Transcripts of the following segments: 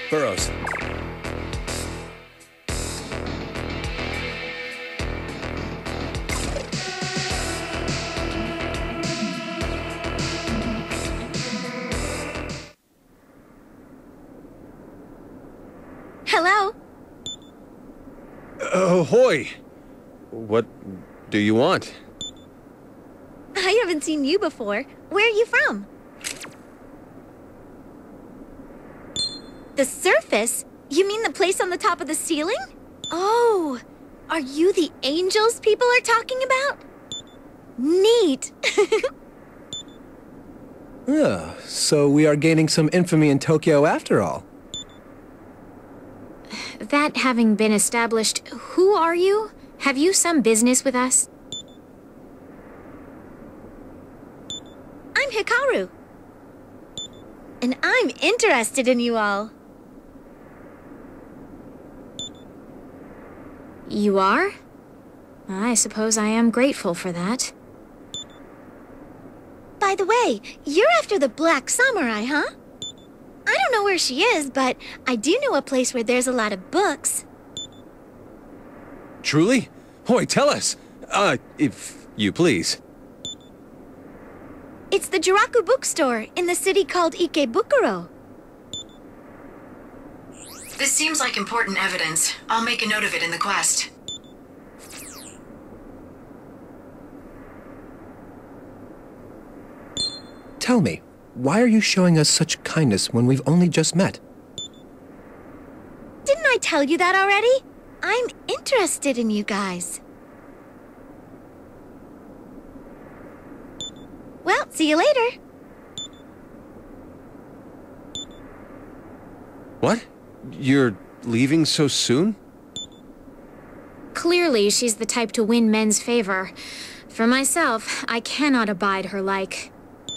Burroughs. Hello? Ahoy! What do you want? I haven't seen you before. Where are you from? The surface? You mean the place on the top of the ceiling? Oh, are you the angels people are talking about? Neat. So we are gaining some infamy in Tokyo after all. That having been established, who are you? Have you some business with us? I'm Hikaru. And I'm interested in you all. You are? I suppose I am grateful for that. By the way, you're after the Black Samurai, huh? I don't know where she is, but I do know a place where there's a lot of books. Truly? Hoy, tell us! If you please. It's the Jiraku bookstore in the city called Ikebukuro. This seems like important evidence. I'll make a note of it in the quest. Tell me, why are you showing us such kindness when we've only just met? Didn't I tell you that already? I'm interested in you guys. Well, see you later. What? You're leaving so soon? Clearly, she's the type to win men's favor. For myself, I cannot abide her like.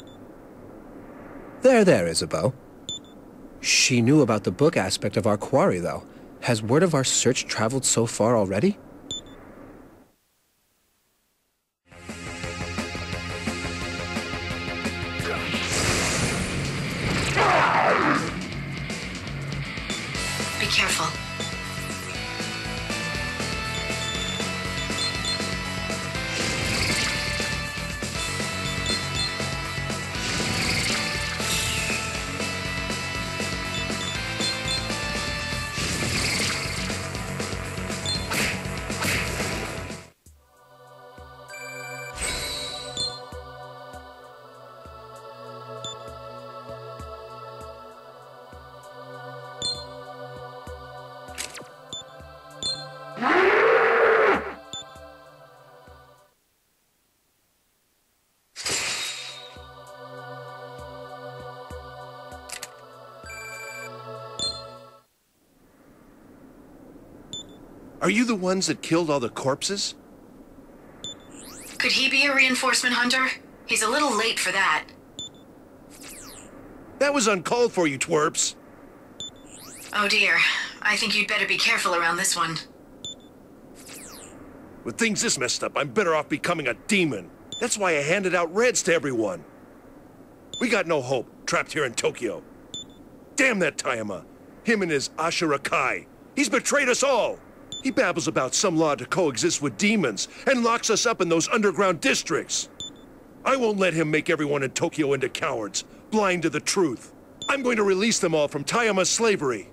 There, Isabeau. She knew about the book aspect of our quarry, though. Has word of our search traveled so far already? Be careful. Are you the ones that killed all the corpses? Could he be a reinforcement hunter? He's a little late for that. That was uncalled for, you twerps. Oh dear. I think you'd better be careful around this one. With things this messed up, I'm better off becoming a demon. That's why I handed out reds to everyone. We got no hope, trapped here in Tokyo. Damn that Tayama. Him and his Ashura Kai. He's betrayed us all. He babbles about some law to coexist with demons and locks us up in those underground districts. I won't let him make everyone in Tokyo into cowards, blind to the truth. I'm going to release them all from Tayama's slavery.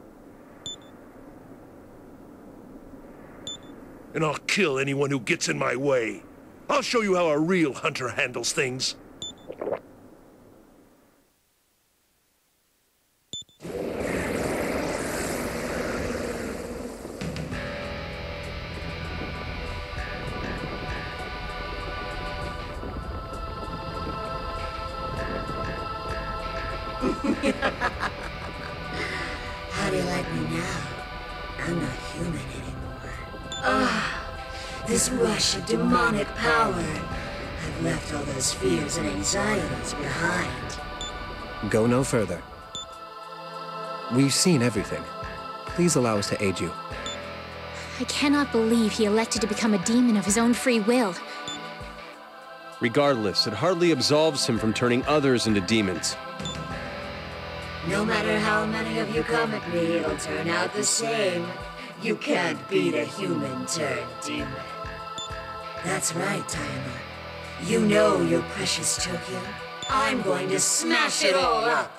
And I'll kill anyone who gets in my way. I'll show you how a real hunter handles things. How do you like me now? I'm not human anymore. This rush of demonic power. I've left all those fears and anxieties behind. Go no further. We've seen everything. Please allow us to aid you. I cannot believe he elected to become a demon of his own free will. Regardless, it hardly absolves him from turning others into demons. No matter how many of you come at me, it'll turn out the same. You can't beat a human turned demon. That's right, Tayama. You know your precious Tokyo. I'm going to smash it all up.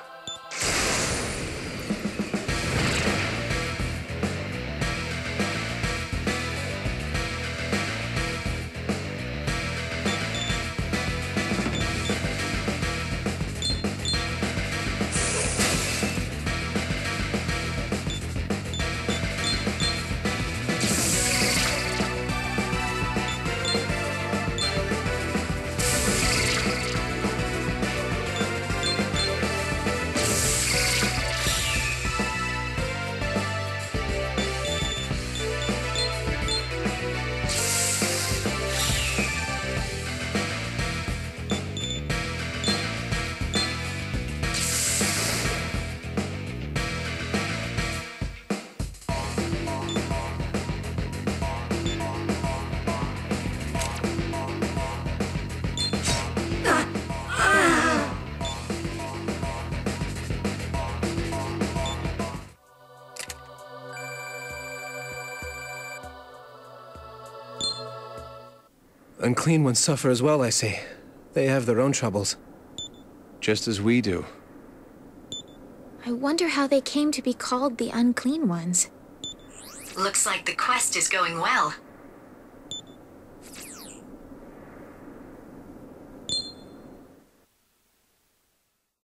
Unclean ones suffer as well, I see. They have their own troubles. Just as we do. I wonder how they came to be called the Unclean Ones. Looks like the quest is going well.